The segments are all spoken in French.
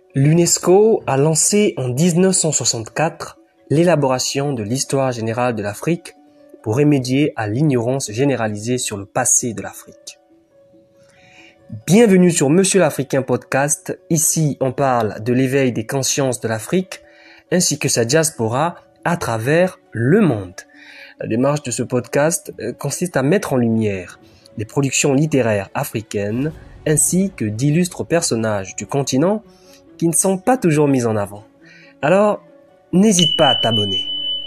L'UNESCO a lancé en 1964 l'élaboration de l'histoire générale de l'Afrique pour remédier à l'ignorance généralisée sur le passé de l'Afrique. Bienvenue sur Monsieur l'Africain Podcast. Ici, on parle de l'éveil des consciences de l'Afrique ainsi que sa diaspora à travers le monde. La démarche de ce podcast consiste à mettre en lumière les productions littéraires africaines ainsi que d'illustres personnages du continent qui ne sont pas toujours mis en avant. Alors, n'hésite pas à t'abonner.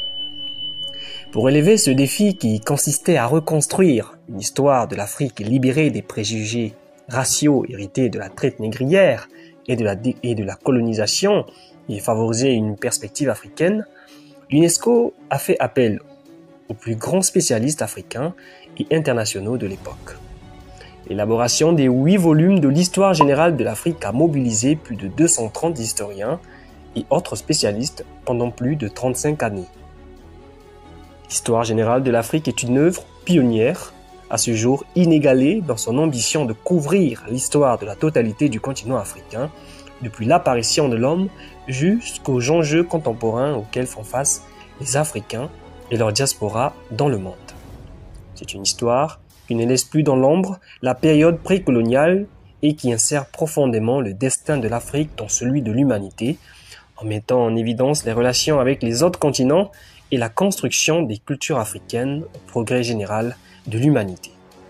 Pour relever ce défi qui consistait à reconstruire une histoire de l'Afrique libérée des préjugés raciaux hérités de la traite négrière et de la colonisation et favoriser une perspective africaine, l'UNESCO a fait appel aux plus grands spécialistes africains et internationaux de l'époque. L'élaboration des 8 volumes de l'histoire générale de l'Afrique a mobilisé plus de 230 historiens et autres spécialistes pendant plus de 35 années. L'histoire générale de l'Afrique est une œuvre pionnière, à ce jour inégalée dans son ambition de couvrir l'histoire de la totalité du continent africain, depuis l'apparition de l'homme jusqu'aux enjeux contemporains auxquels font face les Africains et leur diaspora dans le monde. C'est une histoire qui ne laisse plus dans l'ombre la période précoloniale et qui insère profondément le destin de l'Afrique dans celui de l'humanité, en mettant en évidence les relations avec les autres continents et la construction des cultures africaines au progrès général de l'humanité.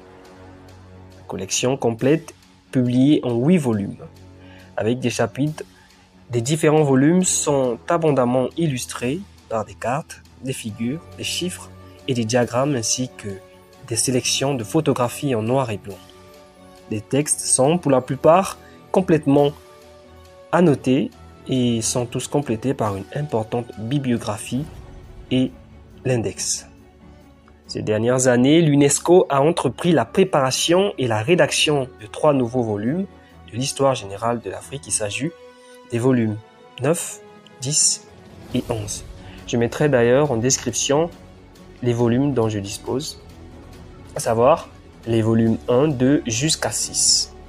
La collection complète, publiée en 8 volumes, avec des chapitres. Les différents volumes sont abondamment illustrés par des cartes, des figures, des chiffres et des diagrammes ainsi que des sélections de photographies en noir et blanc. Les textes sont pour la plupart complètement annotés et sont tous complétés par une importante bibliographie et l'index. Ces dernières années, l'UNESCO a entrepris la préparation et la rédaction de 3 nouveaux volumes de l'histoire générale de l'Afrique. Il s'agit des volumes 9, 10 et 11. Je mettrai d'ailleurs en description les volumes dont je dispose, à savoir les volumes 1, 2 jusqu'à 6.